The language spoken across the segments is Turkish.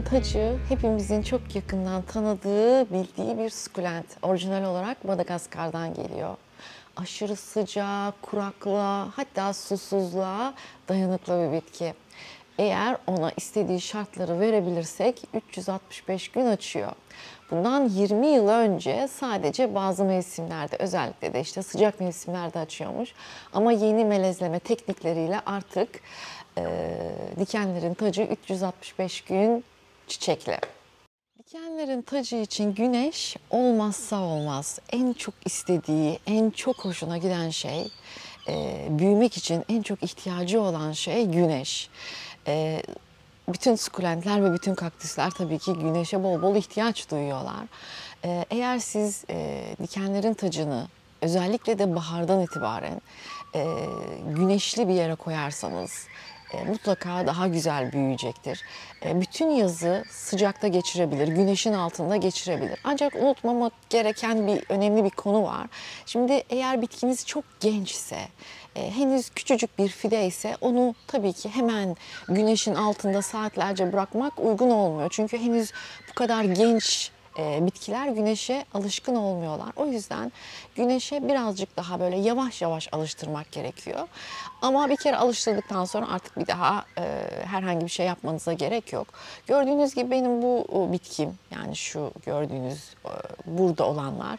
tacı hepimizin çok yakından tanıdığı, bildiği bir sukulent. Orijinal olarak Madagaskar'dan geliyor. Aşırı sıcağa, kuraklığa, hatta susuzluğa dayanıklı bir bitki. Eğer ona istediği şartları verebilirsek 365 gün açıyor. Bundan 20 yıl önce sadece bazı mevsimlerde, özellikle de işte sıcak mevsimlerde açıyormuş. Ama yeni melezleme teknikleriyle artık dikenlerin tacı 365 gün çiçekli. Dikenlerin tacı için güneş olmazsa olmaz. En çok istediği, en çok hoşuna giden şey, büyümek için en çok ihtiyacı olan şey güneş. E, Bütün sukulentler ve bütün kaktüsler tabii ki güneşe bol bol ihtiyaç duyuyorlar. Eğer siz dikenlerin tacını özellikle de bahardan itibaren güneşli bir yere koyarsanız mutlaka daha güzel büyüyecektir. Bütün yazı sıcakta geçirebilir, güneşin altında geçirebilir. Ancak unutmamak gereken bir önemli bir konu var. Şimdi eğer bitkiniz çok gençse, henüz küçücük bir fide ise onu tabii ki hemen güneşin altında saatlerce bırakmak uygun olmuyor. Çünkü henüz bu kadar genç bitkiler güneşe alışkın olmuyorlar. O yüzden güneşe birazcık daha böyle yavaş yavaş alıştırmak gerekiyor. Ama bir kere alıştırdıktan sonra artık bir daha herhangi bir şey yapmanıza gerek yok. Gördüğünüz gibi benim bu bitkim, yani şu gördüğünüz burada olanlar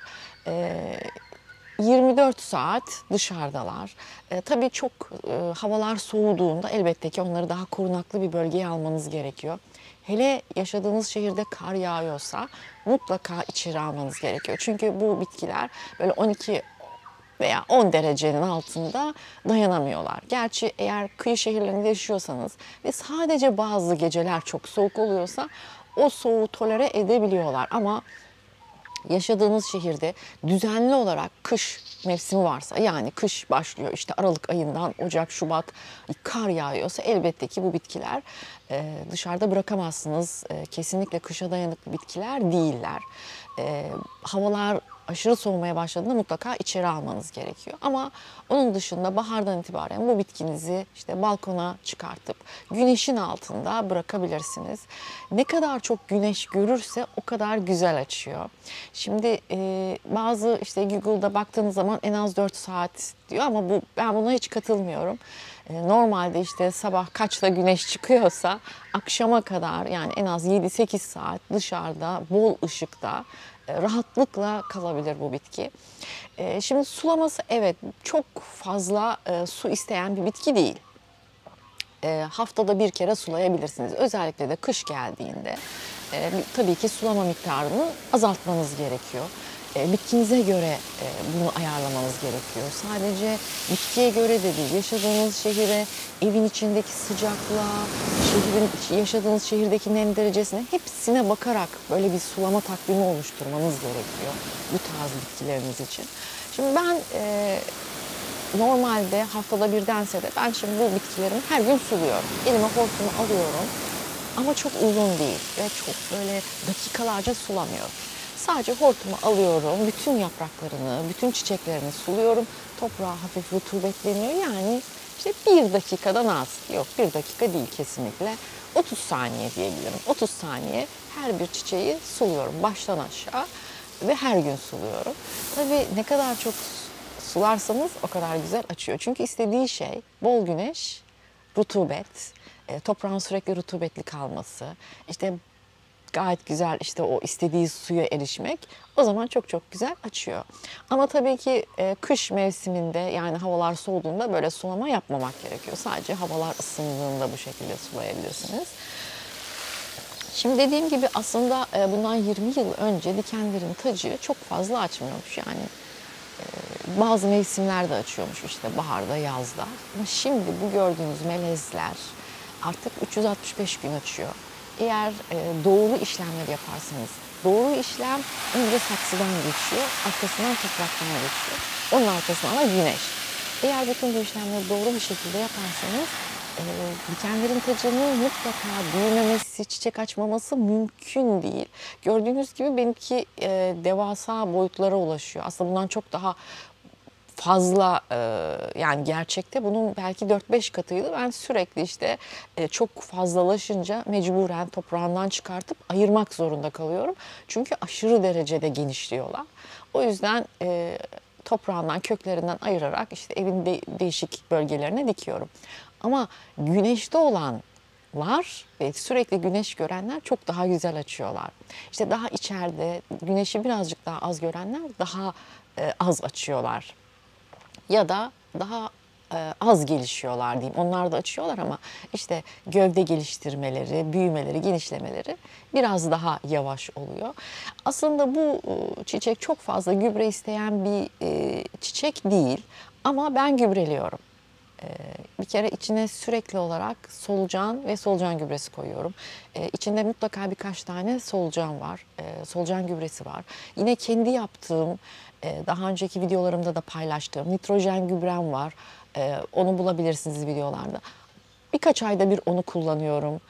24 saat dışarıdalar. Tabii çok havalar soğuduğunda elbette ki onları daha korunaklı bir bölgeye almanız gerekiyor. Hele yaşadığınız şehirde kar yağıyorsa mutlaka içeri almanız gerekiyor. Çünkü bu bitkiler böyle 12 veya 10 derecenin altında dayanamıyorlar. Gerçi eğer kıyı şehirlerinde yaşıyorsanız ve sadece bazı geceler çok soğuk oluyorsa o soğuğu tolere edebiliyorlar. Ama yaşadığınız şehirde düzenli olarak kış mevsimi varsa, yani kış başlıyor işte Aralık ayından Ocak, Şubat kar yağıyorsa elbette ki bu bitkiler dışarıda bırakamazsınız. Kesinlikle kışa dayanıklı bitkiler değiller. Havalar aşırı soğumaya başladığında mutlaka içeri almanız gerekiyor. Ama onun dışında bahardan itibaren bu bitkinizi işte balkona çıkartıp güneşin altında bırakabilirsiniz. Ne kadar çok güneş görürse o kadar güzel açıyor. Şimdi bazı işte Google'da baktığınız zaman en az 4 saat diyor ama ben buna hiç katılmıyorum. Normalde işte sabah kaçta güneş çıkıyorsa akşama kadar, yani en az 7-8 saat dışarıda bol ışıkta rahatlıkla kalabilir bu bitki. Şimdi sulaması, evet, çok fazla su isteyen bir bitki değil. Haftada bir kere sulayabilirsiniz. Özellikle de kış geldiğinde tabii ki sulama miktarını azaltmanız gerekiyor. Bitkinize göre bunu ayarlamanız gerekiyor. Sadece bitkiye göre de değil, yaşadığınız şehire, evin içindeki sıcaklığa, yaşadığınız şehirdeki nem derecesine, hepsine bakarak böyle bir sulama takvimi oluşturmanız gerekiyor bu tarz bitkileriniz için. Şimdi ben normalde haftada birdense de ben şimdi bu bitkilerimi her gün suluyorum. Elime hortumu alıyorum ama çok uzun değil ve çok böyle dakikalarca sulamıyorum. Sadece hortumu alıyorum, bütün yapraklarını, bütün çiçeklerini suluyorum. Toprağı hafif rutubetleniyor, yani işte bir dakikadan az. Yok, bir dakika değil kesinlikle. 30 saniye diyebilirim. 30 saniye her bir çiçeği suluyorum baştan aşağı ve her gün suluyorum. Tabii ne kadar çok sularsanız o kadar güzel açıyor. Çünkü istediği şey bol güneş, rutubet, toprağın sürekli rutubetli kalması, işte gayet güzel işte o istediği suya erişmek, o zaman çok çok güzel açıyor. Ama tabii ki kış mevsiminde, yani havalar soğuduğunda böyle sulama yapmamak gerekiyor. Sadece havalar ısındığında bu şekilde sulayabilirsiniz. Şimdi dediğim gibi aslında bundan 20 yıl önce dikenlerin tacı çok fazla açmıyormuş. Yani bazı mevsimlerde açıyormuş, işte baharda, yazda. Ama şimdi bu gördüğünüz melezler artık 365 gün açıyor. Eğer doğru işlemler yaparsanız, doğru işlem önce saksıdan geçiyor, arkasından topraktan geçiyor. Onun arkasından da güneş. Eğer bütün bu işlemleri doğru bir şekilde yaparsanız dikenlerin tacının mutlaka büyümemesi, çiçek açmaması mümkün değil. Gördüğünüz gibi benimki devasa boyutlara ulaşıyor. Aslında bundan çok daha fazla, yani gerçekte bunun belki 4-5 katıydı. Ben sürekli işte çok fazlalaşınca mecburen toprağından çıkartıp ayırmak zorunda kalıyorum. Çünkü aşırı derecede genişliyorlar. O yüzden toprağından, köklerinden ayırarak işte evin değişik bölgelerine dikiyorum. Ama güneşte olanlar ve sürekli güneş görenler çok daha güzel açıyorlar. İşte daha içeride güneşi birazcık daha az görenler daha az açıyorlar. Ya da daha az gelişiyorlar diyeyim. Onlar da açıyorlar ama işte gövde geliştirmeleri, büyümeleri, genişlemeleri biraz daha yavaş oluyor. Aslında bu çiçek çok fazla gübre isteyen bir çiçek değil ama ben gübreliyorum. Bir kere içine sürekli olarak solucan ve solucan gübresi koyuyorum. İçinde mutlaka birkaç tane solucan var. Solucan gübresi var. Yine kendi yaptığım, daha önceki videolarımda da paylaştığım nitrojen gübrem var. Onu bulabilirsiniz videolarda. Birkaç ayda bir onu kullanıyorum.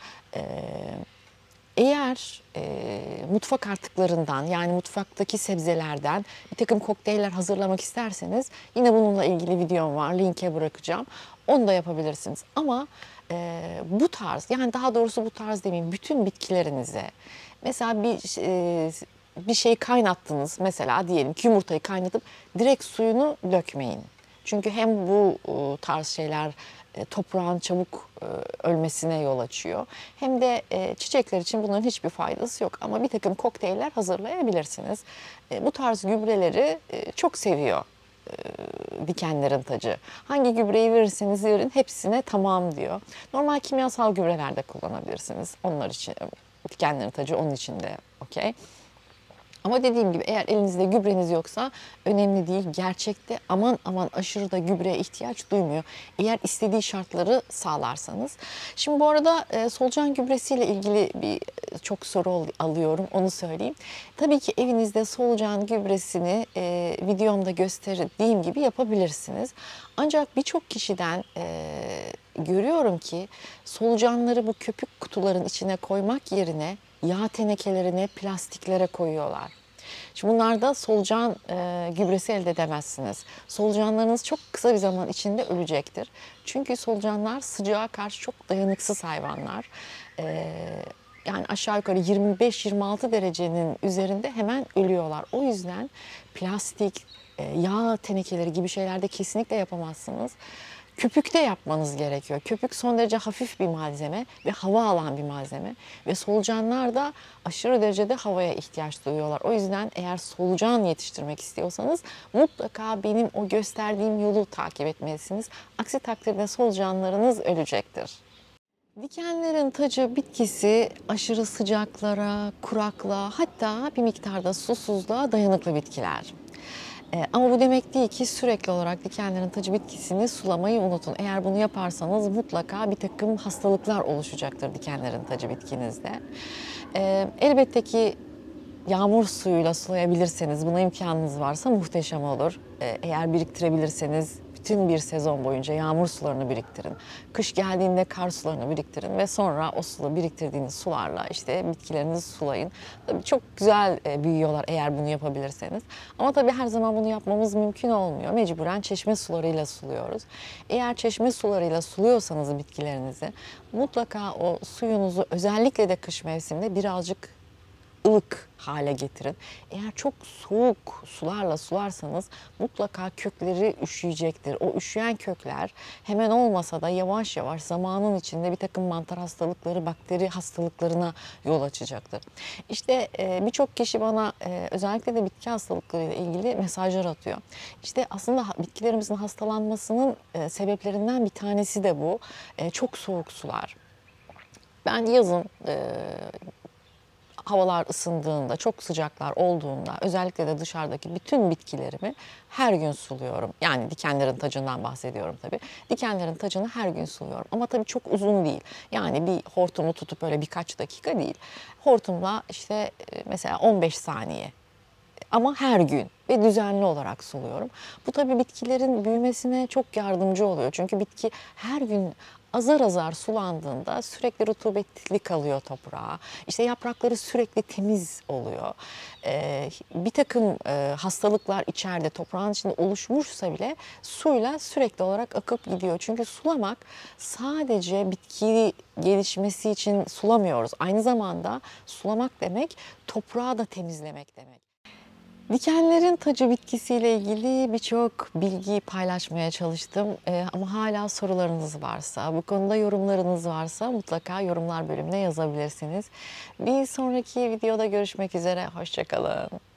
Eğer mutfak artıklarından, yani mutfaktaki sebzelerden bir takım kokteyller hazırlamak isterseniz yine bununla ilgili videom var. Linke bırakacağım. Onu da yapabilirsiniz. Ama bu tarz, yani daha doğrusu bu tarz demeyeyim, bütün bitkilerinize mesela bir şey kaynattınız, mesela diyelim ki yumurtayı kaynatıp direkt suyunu dökmeyin. Çünkü hem bu tarz şeyler toprağın çabuk ölmesine yol açıyor. Hem de çiçekler için bunların hiçbir faydası yok. Ama bir takım kokteyller hazırlayabilirsiniz. Bu tarz gübreleri çok seviyor dikenlerin tacı. Hangi gübreyi verirseniz verin hepsine tamam diyor. Normal kimyasal gübreler de kullanabilirsiniz. Onlar için dikenlerin tacı onun için de okey. Ama dediğim gibi eğer elinizde gübreniz yoksa önemli değil. Gerçekte aman aman aşırı da gübreye ihtiyaç duymuyor. Eğer istediği şartları sağlarsanız. Şimdi bu arada solucan gübresiyle ilgili çok soru alıyorum, onu söyleyeyim. Tabii ki evinizde solucan gübresini videomda gösterdiğim gibi yapabilirsiniz. Ancak birçok kişiden görüyorum ki solucanları bu köpük kutuların içine koymak yerine yağ tenekelerine, plastiklere koyuyorlar. Şimdi bunlarda solucan gübresi elde edemezsiniz. Solucanlarınız çok kısa bir zaman içinde ölecektir. Çünkü solucanlar sıcağa karşı çok dayanıksız hayvanlar. Yani aşağı yukarı 25-26 derecenin üzerinde hemen ölüyorlar. O yüzden plastik, yağ tenekeleri gibi şeylerde kesinlikle yapamazsınız. Köpükte yapmanız gerekiyor. Köpük son derece hafif bir malzeme ve hava alan bir malzeme. Ve solucanlar da aşırı derecede havaya ihtiyaç duyuyorlar. O yüzden eğer solucan yetiştirmek istiyorsanız mutlaka benim o gösterdiğim yolu takip etmelisiniz. Aksi takdirde solucanlarınız ölecektir. Dikenlerin tacı bitkisi aşırı sıcaklara, kuraklığa, hatta bir miktarda susuzluğa dayanıklı bitkiler. Ama bu demek değil ki sürekli olarak dikenlerin tacı bitkisini sulamayı unutun. Eğer bunu yaparsanız mutlaka bir takım hastalıklar oluşacaktır dikenlerin tacı bitkinizde. Elbette ki yağmur suyuyla sulayabilirseniz, buna imkanınız varsa muhteşem olur. Eğer biriktirebilirseniz bütün bir sezon boyunca yağmur sularını biriktirin. Kış geldiğinde kar sularını biriktirin ve sonra o suyu biriktirdiğiniz sularla işte bitkilerinizi sulayın. Tabii çok güzel büyüyorlar eğer bunu yapabilirseniz. Ama tabii her zaman bunu yapmamız mümkün olmuyor. Mecburen çeşme sularıyla suluyoruz. Eğer çeşme sularıyla suluyorsanız bitkilerinizi mutlaka o suyunuzu özellikle de kış mevsiminde birazcık ılık hale getirin. Eğer çok soğuk sularla sularsanız mutlaka kökleri üşüyecektir. O üşüyen kökler hemen olmasa da yavaş yavaş zamanın içinde bir takım mantar hastalıkları, bakteri hastalıklarına yol açacaktır. İşte birçok kişi bana özellikle de bitki hastalıklarıyla ilgili mesajlar atıyor. İşte aslında bitkilerimizin hastalanmasının sebeplerinden bir tanesi de bu. Çok soğuk sular. Ben yazın havalar ısındığında, çok sıcaklar olduğunda özellikle de dışarıdaki bütün bitkilerimi her gün suluyorum. Yani dikenlerin tacından bahsediyorum tabii. Dikenlerin tacını her gün suluyorum. Ama tabii çok uzun değil. Yani bir hortumu tutup öyle birkaç dakika değil. Hortumla işte mesela 15 saniye. Ama her gün ve düzenli olarak suluyorum. Bu tabii bitkilerin büyümesine çok yardımcı oluyor. Çünkü bitki her gün azar azar sulandığında sürekli rutubetli kalıyor toprağa. İşte yaprakları sürekli temiz oluyor. Bir takım hastalıklar içeride toprağın içinde oluşmuşsa bile suyla sürekli olarak akıp gidiyor. Çünkü sulamak sadece bitki gelişmesi için sulamıyoruz. Aynı zamanda sulamak demek toprağı da temizlemek demek. Dikenlerin tacı bitkisiyle ilgili birçok bilgiyi paylaşmaya çalıştım. Ama hala sorularınız varsa, bu konuda yorumlarınız varsa mutlaka yorumlar bölümüne yazabilirsiniz. Bir sonraki videoda görüşmek üzere, hoşça kalın.